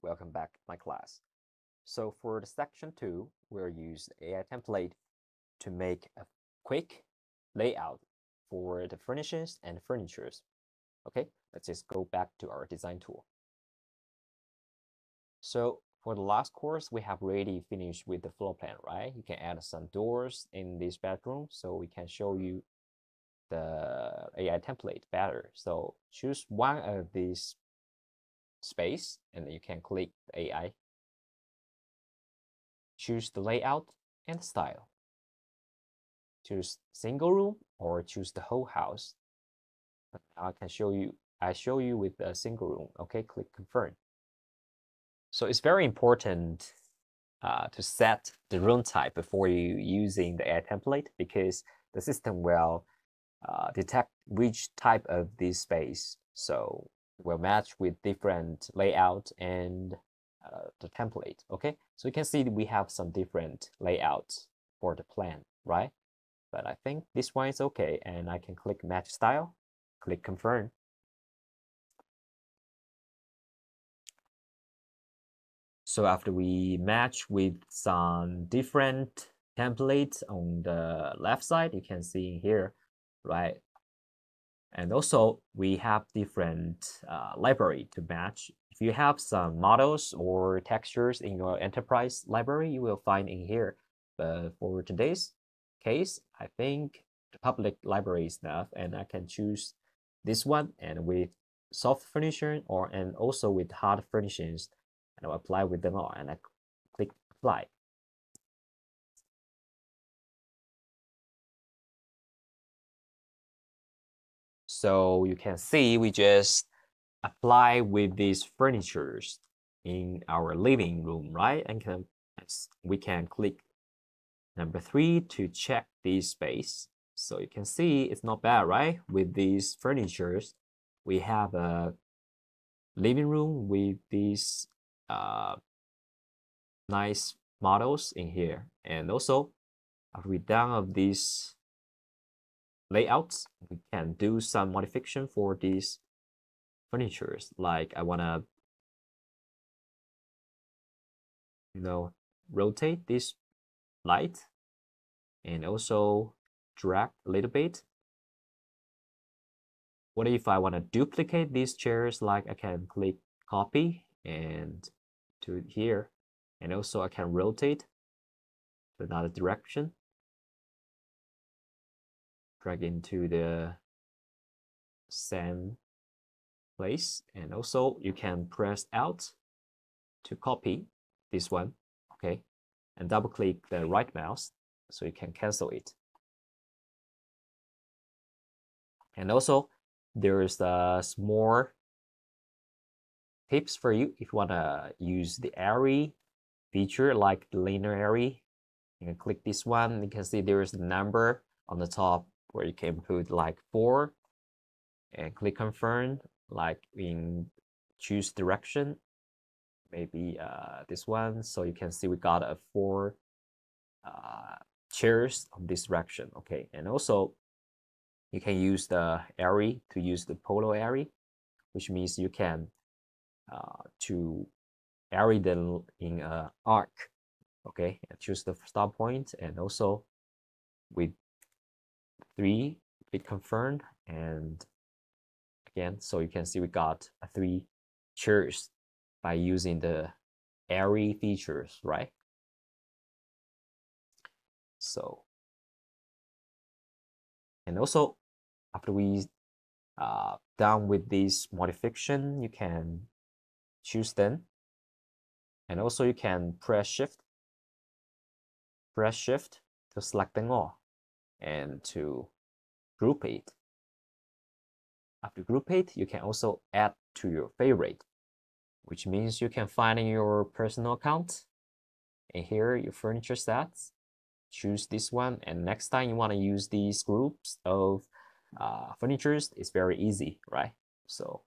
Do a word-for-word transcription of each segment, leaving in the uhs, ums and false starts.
welcome back to my class. So for the section two, we'll use A I template to make a quick layout for the furnishings and furnitures. Okay, let's just go back to our design tool. So for the last course, we have already finished with the floor plan, right? You can add some doors in this bedroom, so we can show you the A I template better. So choose one of these space, and then you can click A I. Choose the layout and style. Choose single room or choose the whole house. I can show you, I show you with a single room. Okay, click confirm. So it's very important uh, to set the room type before you using the A I template, because the system will uh, detect which type of this space. So it will match with different layout and uh, the template. Okay, so you can see we have some different layouts for the plan, right? But I think this one is okay, and I can click match style, click confirm. So after we match with some different templates on the left side, you can see here, right? And also we have different uh, library to match. If you have some models or textures in your enterprise library, you will find in here. But for today's case, I think the public library is enough, and I can choose this one, and with soft furnishing or and also with hard furnishings, and I'll apply with them all, and I click apply. So you can see we just apply with these furnitures in our living room, right? And can, we can click number three to check this space. So you can see it's not bad, right? With these furnitures, we have a living room with these uh, nice models in here. And also, after we're done of these layouts, we can do some modification for these furnitures. Like I wanna, you know, rotate this light and also drag a little bit. What if I want to duplicate these chairs? Like I can click copy and to here, and also I can rotate to another direction, drag into the same place, and also you can press Alt to copy this one, okay, and double click the right mouse so you can cancel it. And also there's a small tips for you if you want to use the array feature, like the linear array. You can click this one. You can see there is a number on the top where you can put like four, and click confirm, like in choose direction, maybe uh, this one. So you can see we got a four uh, chairs of this direction. Okay, and also you can use the array to use the polar array, which means you can uh, to array them in a arc. Okay, and choose the start point, and also with three, click confirmed, and again, so you can see we got a three chairs by using the array features, right? So, and also after we uh, done with this modification, you can choose them, and also you can press shift, press shift to select them all, and to group it. After group it, you can also add to your favorite, which means you can find in your personal account, and here your furniture stats, choose this one, and next time you want to use these groups of uh, furnitures, it's very easy, right? So,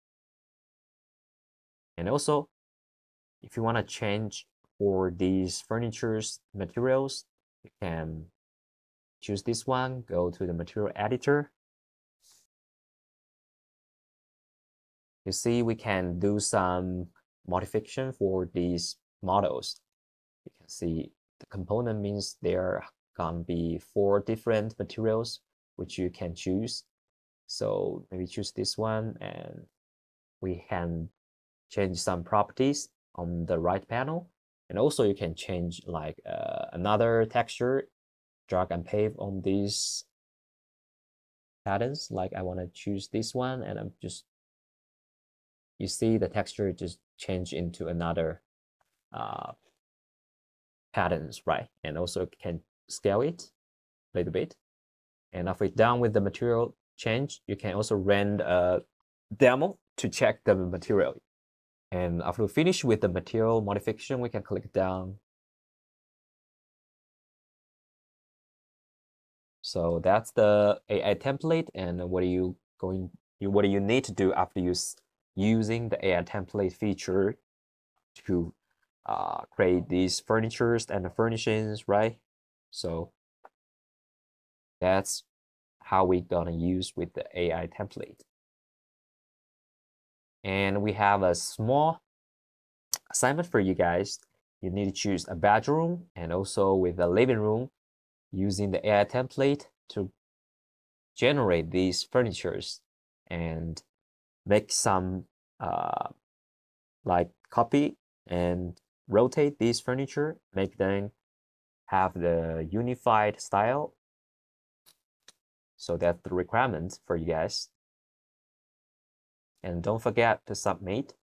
and also, if you want to change for these furnitures materials, you can choose this one, go to the material editor. You see, we can do some modification for these models. You can see the component means there can be four different materials which you can choose. So maybe choose this one, and we can change some properties on the right panel. And also you can change like uh, another texture, drag and paste on these patterns. Like I want to choose this one, and I'm just, you see the texture just change into another uh, patterns, right? And also can scale it a little bit. And after you're done with the material change, you can also run a demo to check the material. And after we finish with the material modification, we can click down. So that's the A I template. And what are you going, you, what do you need to do after you using the A I template feature to uh, create these furnitures and the furnishings, right? So that's how we're gonna use with the A I template. And we have a small assignment for you guys. You need to choose a bedroom and also with a living room using the A I template to generate these furnitures and make some uh, like copy and rotate these furniture, make them have the unified style. So that's the requirement for you guys. And don't forget to submit.